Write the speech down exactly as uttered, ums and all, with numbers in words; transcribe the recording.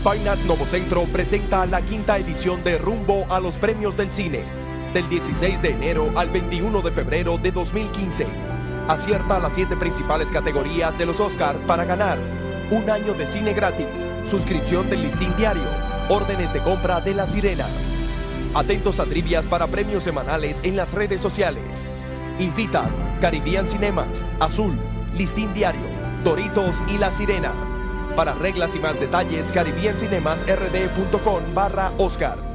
Finance Novocentro presenta la quinta edición de Rumbo a los Premios del Cine, del dieciséis de enero al veintiuno de febrero de dos mil quince. Acierta las siete principales categorías de los Oscar para ganar un año de cine gratis, suscripción del Listín Diario, órdenes de compra de La Sirena. Atentos a trivias para premios semanales en las redes sociales. Invita Caribbean Cinemas, Azul, Listín Diario, Doritos y La Sirena. Para reglas y más detalles, caribbean cinemas r d punto com barra Oscar.